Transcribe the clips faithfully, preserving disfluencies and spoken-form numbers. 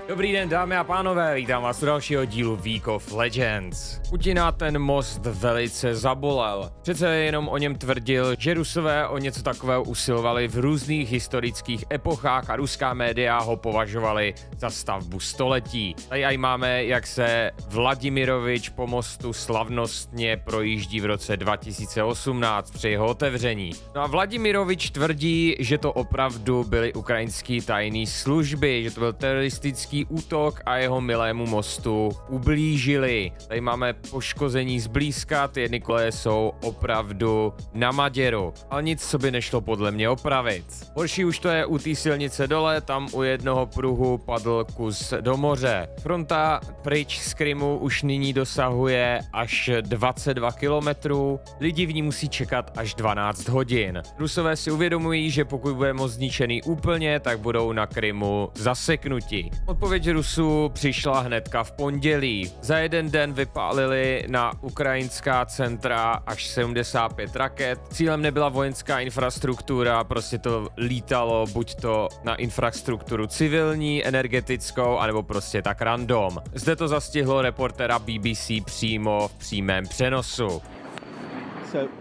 Dobrý den, dámy a pánové, vítám vás u dalšího dílu Week of Legends. Putina ten most velice zabolel. Přece jenom o něm tvrdil, že Rusové o něco takového usilovali v různých historických epochách a ruská média ho považovali za stavbu století. Tady aj máme, jak se Vladimirovič po mostu slavnostně projíždí v roce dva tisíce osmnáct při jeho otevření. No a Vladimirovič tvrdí, že to opravdu byly ukrajinské tajné služby, že to byl teroristický útok a jeho milému mostu ublížili. Tady máme poškození zblízka, ty jedny koleje jsou opravdu na maděru, ale nic, co by nešlo podle mě opravit. Horší už to je u té silnice dole, tam u jednoho pruhu padl kus do moře. Fronta pryč z Krymu už nyní dosahuje až dvacet dva kilometrů, lidi v ní musí čekat až dvanáct hodin. Rusové si uvědomují, že pokud bude most zničený úplně, tak budou na Krymu zaseknuti. Odpověď Rusů přišla hnedka v pondělí. Za jeden den vypálili na ukrajinská centra až sedmdesát pět raket. Cílem nebyla vojenská infrastruktura, prostě to lítalo buď to na infrastrukturu civilní, energetickou, anebo prostě tak random. Zde to zastihlo reportéra B B C přímo v přímém přenosu. So.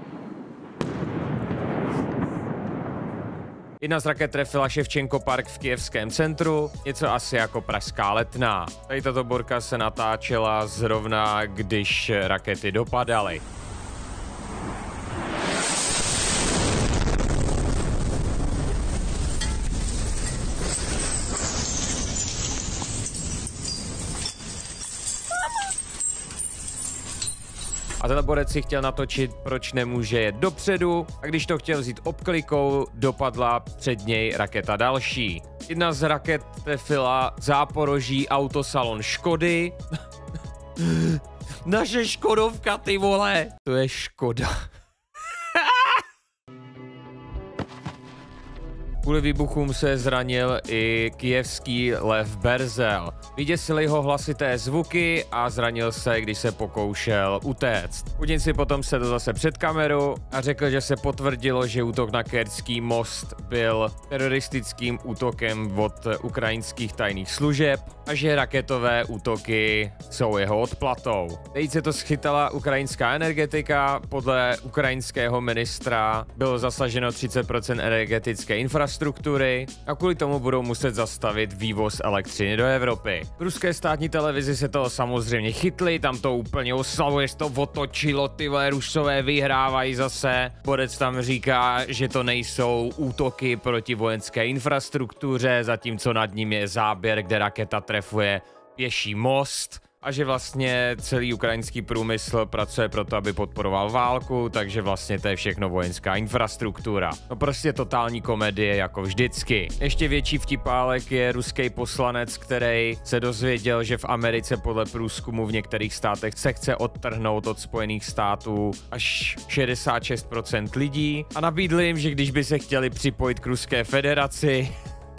Jedna z raket trefila Ševčenko park v kyjevském centru, něco asi jako pražská Letná. Tady tato borka se natáčela zrovna, když rakety dopadaly. A ten borec si chtěl natočit, proč nemůže jet dopředu, a když to chtěl vzít obklikou, dopadla před něj raketa další. Jedna z raket trefila Záporoží autosalon Škody. Naše Škodovka, ty vole! To je Škoda. Kvůli výbuchům se zranil i kyjevský Lev Berzel. Vyděsily ho hlasité zvuky a zranil se, když se pokoušel utéct. Putin si potom sedl zase před kameru a řekl, že se potvrdilo, že útok na Kerčský most byl teroristickým útokem od ukrajinských tajných služeb a že raketové útoky jsou jeho odplatou. Teď se to schytala ukrajinská energetika. Podle ukrajinského ministra bylo zasaženo třicet procent energetické infrastruktury struktury a kvůli tomu budou muset zastavit vývoz elektřiny do Evropy. V ruské státní televizi se toho samozřejmě chytli, tam to úplně oslavuje, to otočilo, ty vole, Rusové vyhrávají zase. Borec tam říká, že to nejsou útoky proti vojenské infrastruktuře, zatímco nad ním je záběr, kde raketa trefuje pěší most. A že vlastně celý ukrajinský průmysl pracuje pro to, aby podporoval válku, takže vlastně to je všechno vojenská infrastruktura. No prostě totální komedie jako vždycky. Ještě větší vtipálek je ruský poslanec, který se dozvěděl, že v Americe podle průzkumu v některých státech se chce odtrhnout od Spojených států až šedesát šest procent lidí a nabídl jim, že když by se chtěli připojit k Ruské federaci,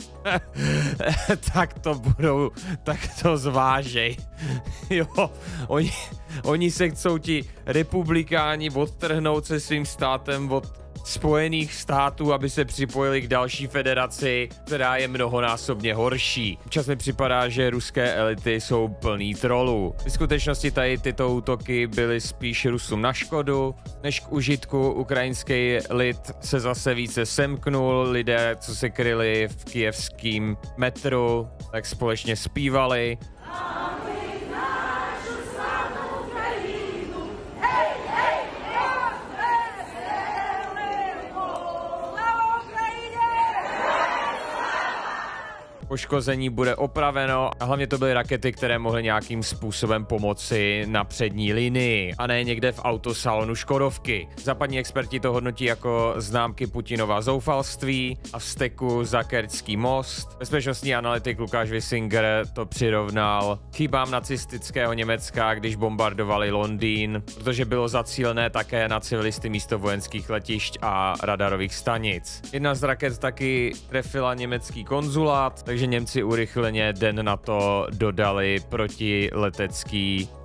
tak to budou, tak to zvážej. Jo, oni, oni se chcou ti republikáni odtrhnout se svým státem od Spojených států, aby se připojili k další federaci, která je mnohonásobně horší. Občas mi připadá, že ruské elity jsou plný trolů. V skutečnosti tady tyto útoky byly spíš Rusům na škodu, než k užitku. Ukrajinský lid se zase více semknul, lidé, co se kryli v kyjevském metru, tak společně zpívali. Poškození bude opraveno a hlavně to byly rakety, které mohly nějakým způsobem pomoci na přední linii a ne někde v autosalonu Škodovky. Západní experti to hodnotí jako známky Putinova zoufalství a vzteku za Kerčský most. Bezpečnostní analytik Lukáš Wissinger to přirovnal chybám nacistického Německa, když bombardovali Londýn, protože bylo zacílené také na civilisty místo vojenských letišť a radarových stanic. Jedna z raket taky trefila německý konzulát, takže Němci urychleně den na to dodali protiletecký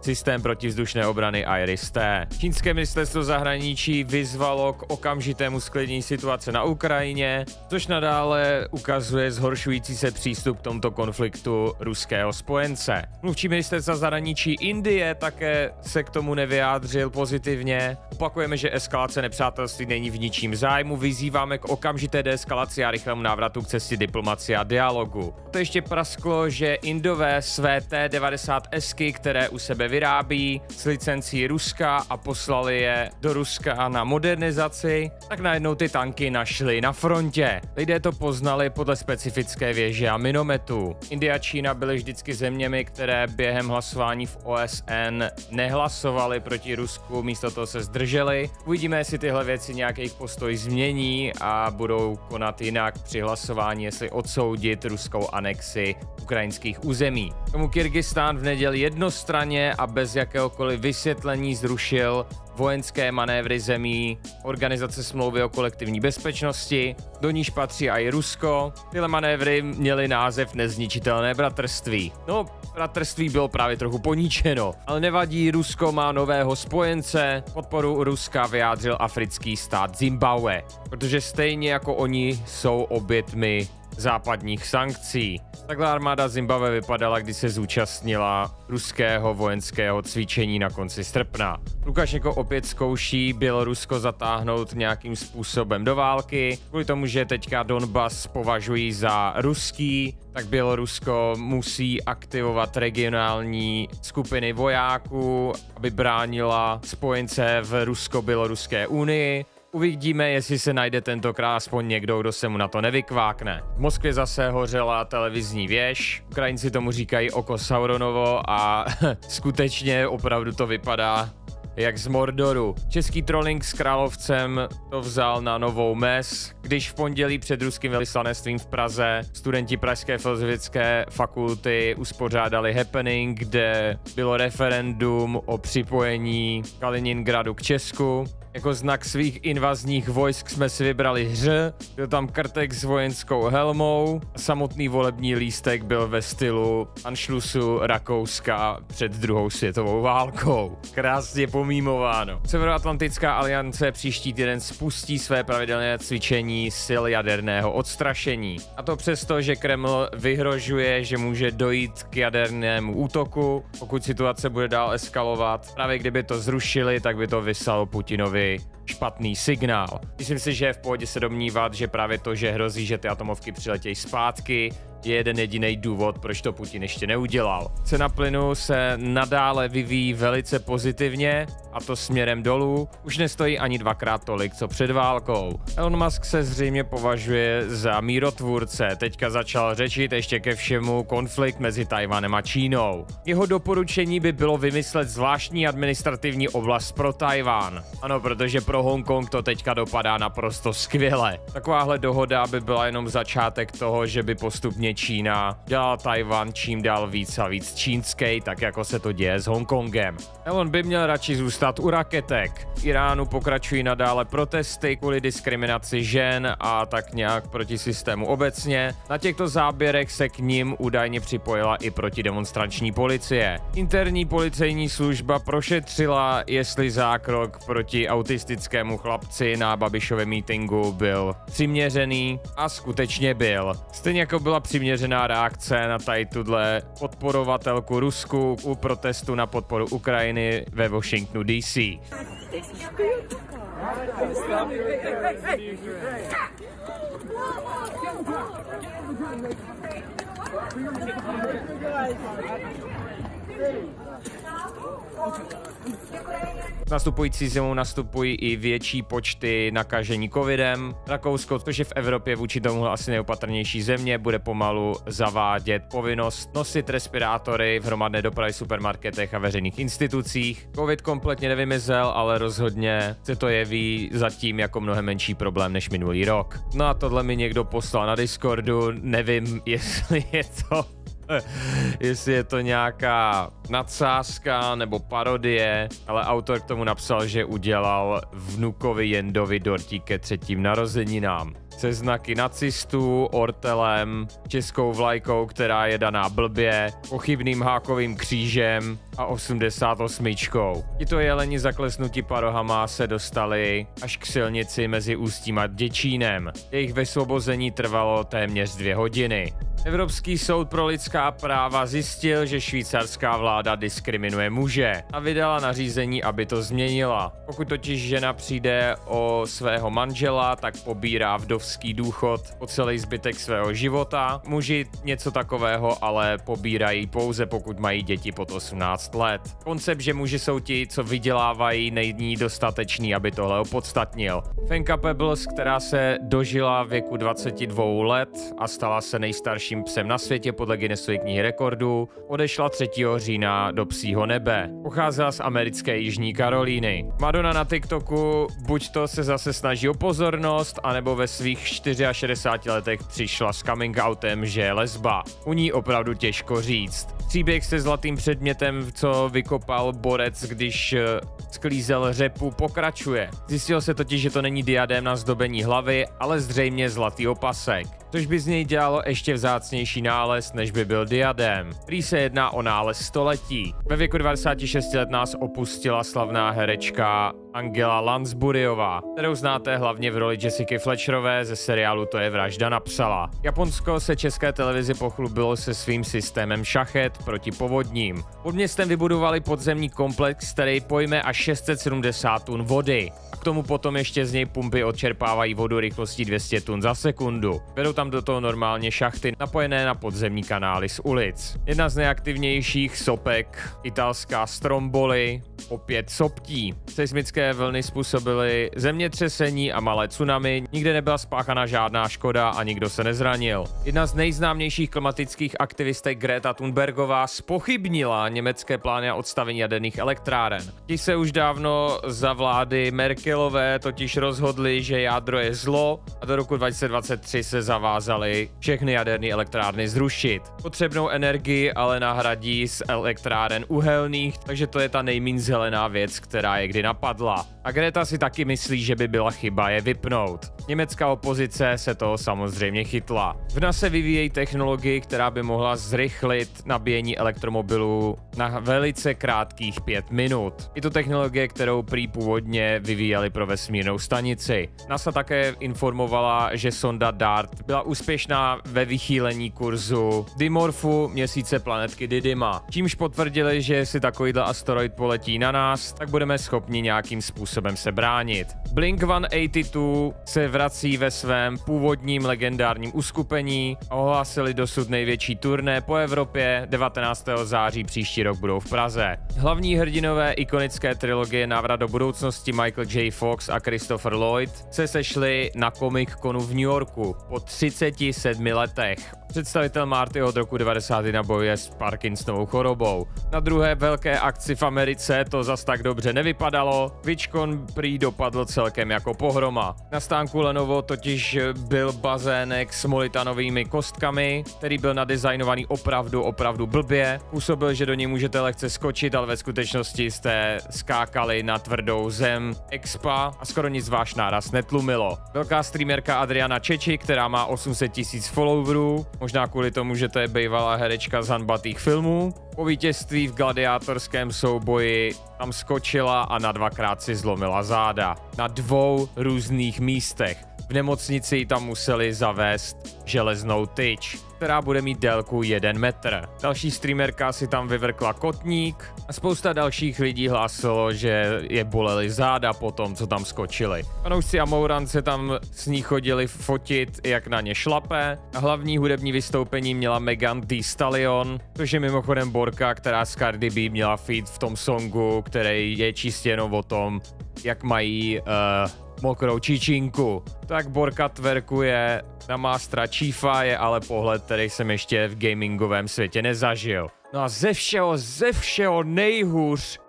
systém protivzdušné obrany IRIS-T. Čínské ministerstvo zahraničí vyzvalo k okamžitému sklidnění situace na Ukrajině, což nadále ukazuje zhoršující se přístup k tomuto konfliktu ruského spojence. Mluvčí ministerstva zahraničí Indie také se k tomu nevyjádřil pozitivně. Opakujeme, že eskalace nepřátelství není v ničím zájmu, vyzýváme k okamžité deeskalaci a rychlému návratu k cestě diplomacie a dialogu. To ještě prasklo, že Indové své T devadesát S, které u sebe vyrábí s licencí Ruska a poslali je do Ruska na modernizaci, tak najednou ty tanky našli na frontě. Lidé to poznali podle specifické věže a minometů. Indie a Čína byly vždycky zeměmi, které během hlasování v O S N nehlasovaly proti Rusku, místo toho se zdrželi. Uvidíme, jestli tyhle věci nějaký postoj změní a budou konat jinak při hlasování, jestli odsoudit ruskou anexi ukrajinských území. Tomu Kyrgyzstán v neděli jednostranně a bez jakéhokoliv vysvětlení zrušil vojenské manévry zemí Organizace smlouvy o kolektivní bezpečnosti, do níž patří i Rusko. Tyhle manévry měly název Nezničitelné bratrství. No, bratrství bylo právě trochu poníčeno, ale nevadí, Rusko má nového spojence. Podporu Ruska vyjádřil africký stát Zimbabwe, protože stejně jako oni jsou obětmi západních sankcí. Takhle armáda Zimbabwe vypadala, když se zúčastnila ruského vojenského cvičení na konci srpna. Lukašenko opět zkouší Bělorusko zatáhnout nějakým způsobem do války. Kvůli tomu, že teďka Donbas považují za ruský, tak Bělorusko musí aktivovat regionální skupiny vojáků, aby bránila spojence v Rusko-Běloruské unii. Uvidíme, jestli se najde tentokrát aspoň někdo, kdo se mu na to nevykvákne. V Moskvě zase hořela televizní věž, Ukrajinci tomu říkají oko Sauronovo a skutečně opravdu to vypadá jak z Mordoru. Český trolling s Královcem to vzal na novou mez, když v pondělí před ruským velvyslanectvím v Praze studenti Pražské filozofické fakulty uspořádali happening, kde bylo referendum o připojení Kaliningradu k Česku. Jako znak svých invazních vojsk jsme si vybrali hře, byl tam krtek s vojenskou helmou, samotný volební lístek byl ve stylu Anschlussu Rakouska před druhou světovou válkou. Krásně pomímováno. Severoatlantická aliance příští týden spustí své pravidelné cvičení sil jaderného odstrašení. A to přesto, že Kreml vyhrožuje, že může dojít k jadernému útoku, pokud situace bude dál eskalovat. Právě kdyby to zrušili, tak by to vyslalo Putinovi špatný signál. Myslím si, že je v pohodě se domnívat, že právě to, že hrozí, že ty atomovky přiletějí zpátky, je jeden jediný důvod, proč to Putin ještě neudělal. Cena plynu se nadále vyvíjí velice pozitivně, a to směrem dolů. Už nestojí ani dvakrát tolik, co před válkou. Elon Musk se zřejmě považuje za mírotvůrce. Teďka začal řečit ještě ke všemu konflikt mezi Tajvanem a Čínou. Jeho doporučení by bylo vymyslet zvláštní administrativní oblast pro Tajván. Ano, protože pro Hongkong to teďka dopadá naprosto skvěle. Takováhle dohoda by byla jenom začátek toho, že by postupně Čína dělala Tajvan čím dál víc a víc čínský, tak jako se to děje s Hongkongem. Elon by měl radši zůstat u raketek. V Iránu pokračují nadále protesty kvůli diskriminaci žen a tak nějak proti systému obecně. Na těchto záběrech se k nim údajně připojila i protidemonstrační policie. Interní policejní služba prošetřila, jestli zákrok proti autistickému chlapci na Babišově mítinku byl přiměřený, a skutečně byl. Stejně jako byla přiměřená reakce na tady tuhle podporovatelku Rusku u protestu na podporu Ukrajiny ve Washingtonu D C. Nastupující zimou nastupují i větší počty nakažení covidem. Rakousko, což je v Evropě vůči tomu asi nejopatrnější země, bude pomalu zavádět povinnost nosit respirátory v hromadné dopravě, supermarketech a veřejných institucích. Covid kompletně nevymizel, ale rozhodně se to jeví zatím jako mnohem menší problém než minulý rok. No a tohle mi někdo poslal na Discordu, nevím, jestli je to jestli je to nějaká nadsázka nebo parodie, ale autor k tomu napsal, že udělal vnukovi Jendovi dortík ke třetím narozeninám. se znaky nacistů, ortelem, českou vlajkou, která je daná blbě, pochybným hákovým křížem a osmdesát osm. Tito jeleni zaklesnutí parohama se dostali až k silnici mezi Ústím a Děčínem. Jejich vysvobození trvalo téměř dvě hodiny. Evropský soud pro lidská práva zjistil, že švýcarská vláda diskriminuje muže a vydala nařízení, aby to změnila. Pokud totiž žena přijde o svého manžela, tak pobírá vdovský důchod po celý zbytek svého života. Muži něco takového ale pobírají pouze, pokud mají děti pod osmnáct let. Koncept, že muži jsou ti, co vydělávají, není dostatečný, aby tohle opodstatnil. Fenka Pebbles, která se dožila věku dvaceti dvou let a stala se nejstarším psem na světě podle Guinnessovy knihy rekordů, odešla třetího října do psího nebe. Pocházela z americké Jižní Karolíny. Madonna na TikToku buď to se zase snaží o pozornost, anebo ve svých šedesáti čtyřech letech přišla s coming outem, že je lesba. U ní opravdu těžko říct. Příběh se zlatým předmětem, co vykopal borec, když sklízel řepu, pokračuje. Zjistilo se totiž, že to není diadém na zdobení hlavy, ale zřejmě zlatý opasek. Což by z něj dělalo ještě vzácnější nález, než by byl diadém. Prý se jedná o nález století. Ve věku dvadesáti šesti let nás opustila slavná herečka Angela Lansburyová, kterou znáte hlavně v roli Jessica Fletcherové ze seriálu To je vražda napsala. Japonsko se české televizi pochlubilo se svým systémem šachet proti povodním. Pod městem vybudovali podzemní komplex, který pojme až šest set sedmdesát tun vody. A k tomu potom ještě z něj pumpy odčerpávají vodu rychlostí dvě stě tun za sekundu. Vedou tam do toho normálně šachty napojené na podzemní kanály z ulic. Jedna z nejaktivnějších sopek, italská Stromboli, opět soptí. Seismické vlny způsobily zemětřesení a malé tsunami, nikde nebyla spáchána žádná škoda a nikdo se nezranil. Jedna z nejznámějších klimatických aktivistek Greta Thunbergová zpochybnila německé plány na odstavení jaderných elektráren. Ti se už dávno za vlády Merkelové totiž rozhodli, že jádro je zlo a do roku dva tisíce dvacet tři se zavázali všechny jaderné elektrárny zrušit. Potřebnou energii ale nahradí z elektráren uhelných, takže to je ta nejméně zelená věc, která je kdy napadla. A Greta si taky myslí, že by byla chyba je vypnout. Německá opozice se toho samozřejmě chytla. V N A S A vyvíjejí technologii, která by mohla zrychlit nabíjení elektromobilů na velice krátkých pět minut. Je to technologie, kterou prý původně vyvíjeli pro vesmírnou stanici. NASA také informovala, že sonda DART byla úspěšná ve vychýlení kurzu Dimorphu měsíce planetky Didyma. Čímž potvrdili, že si takovýhle asteroid poletí na nás, tak budeme schopni nějakým způsobem se bránit. Blink sto osmdesát dva se vrací ve svém původním legendárním uskupení a ohlásili dosud největší turné po Evropě. devatenáctého září příští rok budou v Praze. Hlavní hrdinové ikonické trilogie Návrat do budoucnosti Michael J. Fox a Christopher Lloyd se sešli na Comic Conu v New Yorku po třiceti sedmi letech. Představitel Marty od roku devadesát jedna bojuje s Parkinsonovou chorobou. Na druhé velké akci v Americe to zas tak dobře nevypadalo. VidCon prý dopadl celkem jako pohroma. Na stánku Lenovo totiž byl bazének s molitanovými kostkami, který byl nadizajnovaný opravdu, opravdu blbě. Působil, že do něj můžete lehce skočit, ale ve skutečnosti jste skákali na tvrdou zem expa a skoro nic váš náraz netlumilo. Velká streamerka Adriana Čeči, která má osm set tisíc followerů, možná kvůli tomu, že to je bývalá herečka z hanbatých filmů. Po vítězství v gladiátorském souboji tam skočila a na dvakrát si zlomila záda. Na dvou různých místech. V nemocnici ji tam museli zavést železnou tyč, která bude mít délku jeden metr. Další streamerka si tam vyvrkla kotník a spousta dalších lidí hlásilo, že je bolely záda po tom, co tam skočili. Fanoušci a Mouran se tam s ní chodili fotit, jak na ně šlape. A hlavní hudební vystoupení měla Megan Thee Stallion, což je mimochodem borka, která s Cardi B měla feat v tom songu, který je čistě jenom o tom, jak mají uh, mokrou čičinku. Tak borka twerkuje na Mastera Chiefa, je ale pohled, který jsem ještě v gamingovém světě nezažil. No a ze všeho, ze všeho nejhůř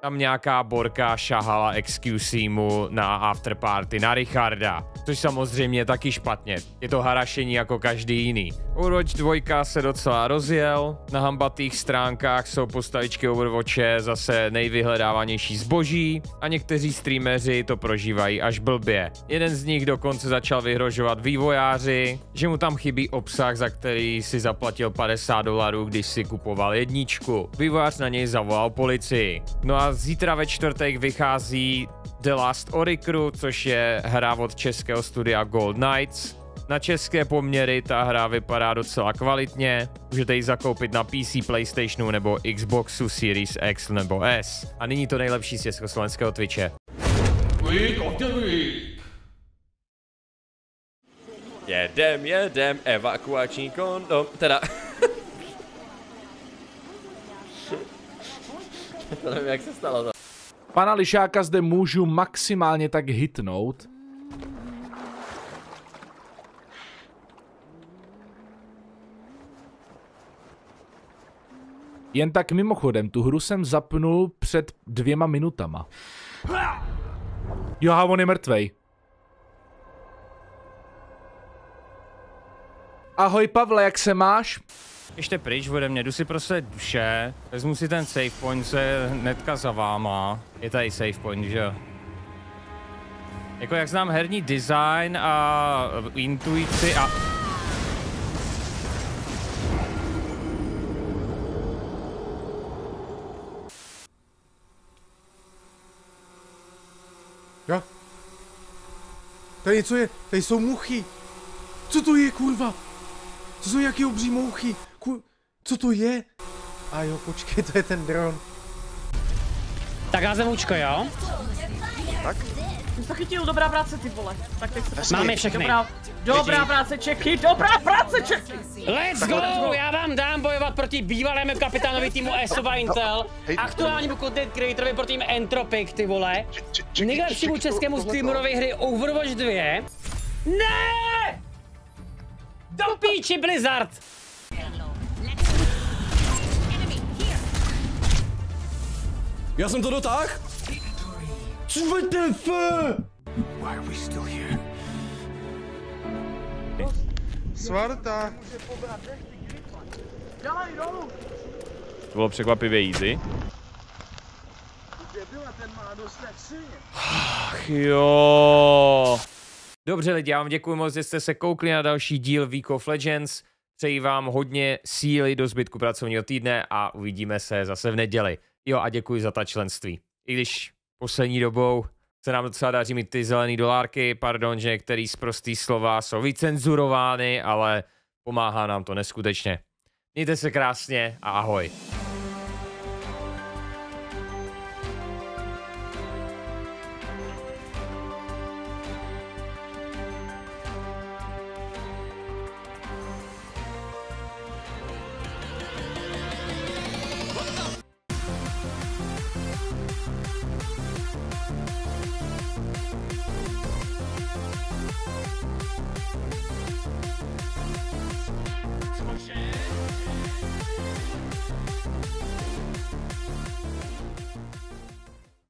Tam nějaká borka šahala ex Q C mu na afterparty na Richarda, což samozřejmě je taky špatně. Je to harašení jako každý jiný. Overwatch dva se docela rozjel, na hambatých stránkách jsou postavičky Overwatche zase nejvyhledávanější zboží a někteří streameři to prožívají až blbě. Jeden z nich dokonce začal vyhrožovat vývojáři, že mu tam chybí obsah, za který si zaplatil padesát dolarů, když si kupoval jedničku. Vývojář na něj zavolal policii. No a zítra ve čtvrtek vychází The Last Oricru, což je hra od českého studia Gold Knights. Na české poměry ta hra vypadá docela kvalitně, můžete ji zakoupit na P C, PlayStationu nebo Xboxu Series X nebo S. A nyní to nejlepší z československého Twitche. Week of the week. Jedem, jedem, evakuační kondom, teda... To nevím, jak se stalo to. Pana Lišáka zde můžu maximálně tak hitnout. Jen tak mimochodem, tu hru jsem zapnul před dvěma minutama. Jo, a on je mrtvej. Ahoj Pavle, jak se máš? Ještě pryč ode mě, jdu si prostě duše, vezmu si ten save point, se hnedka za váma. Je tady save point, že jo? Jako jak znám herní design a intuici a... Jo? Tady něco je, tady jsou muchy. Co to je, kurva? To jsou nějaký obří mouchy. Kur... Co to je? A jo, počkej, to je ten dron. Tak házem účko, jo? Tak? Jsi to chytil, dobrá práce, ty vole. Tak teď se Máme všechny. Dobrá, dobrá práce, Čeky, dobrá práce, Čeky. Let's go! Já vám dám bojovat proti bývalému kapitánovi týmu ESOVA Intel, aktuálnímu content creatorovi pro tým Entropic, ty vole, nejlepšímu českému streamerovi hry Overwatch dva. Ne! Do píči, Blizzard! Já jsem to dotáh? W T F? Why are we still here? Svarta. To bylo překvapivě easy. Ach jo. Dobře lidi, já vám děkuji moc, že jste se koukli na další díl Week of Legends. Přeji vám hodně síly do zbytku pracovního týdne a uvidíme se zase v neděli. Jo a děkuji za ta členství. I když poslední dobou se nám docela daří mít ty zelený dolárky, pardon, že některý z prostý slova jsou vycenzurovány, ale pomáhá nám to neskutečně. Mějte se krásně a ahoj.